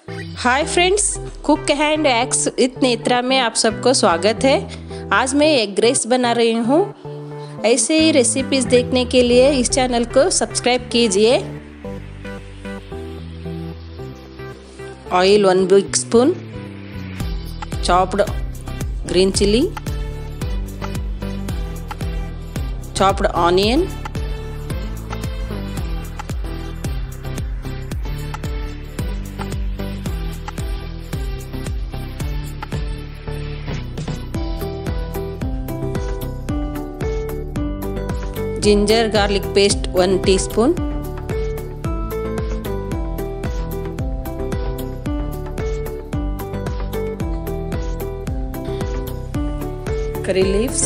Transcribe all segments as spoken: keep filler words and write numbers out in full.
Hi friends, cook hand x with Netra में आप सबको स्वागत है। आज मैं एग राइस बना रही हूँ। ऐसे ही रेसिपीज देखने के लिए इस चैनल को सब्सक्राइब कीजिए। Oil one big spoon, chopped green chilli, chopped onion, ginger garlic paste one teaspoon, curry leaves,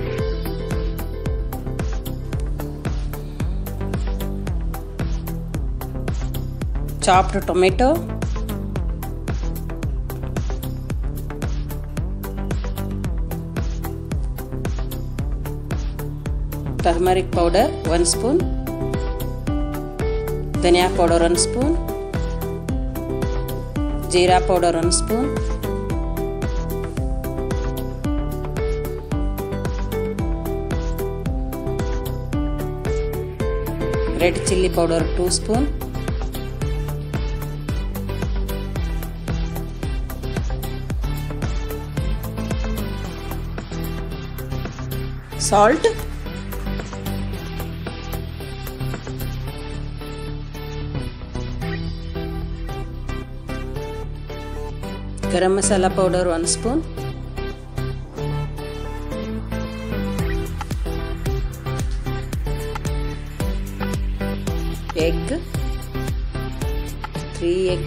chopped tomato, turmeric powder one spoon, धनिया powder one spoon, जीरा powder one spoon, red chilli powder two spoon, salt, garam masala powder one spoon, egg three egg,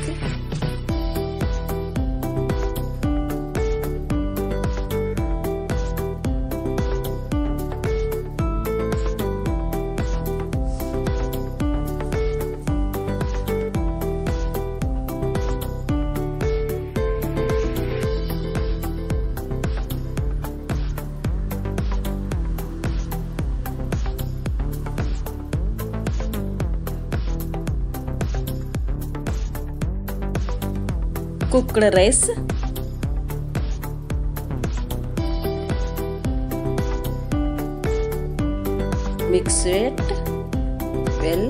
cooked rice, mix it well,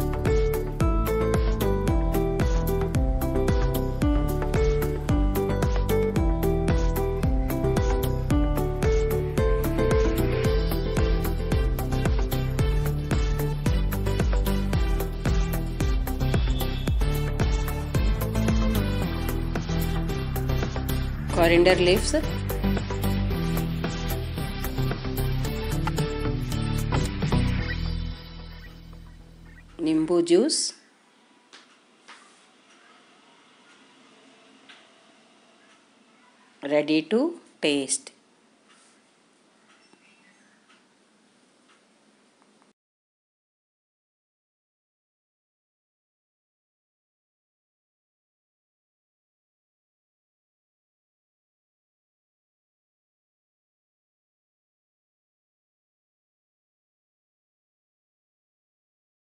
coriander leaves, nimbu juice, ready to taste.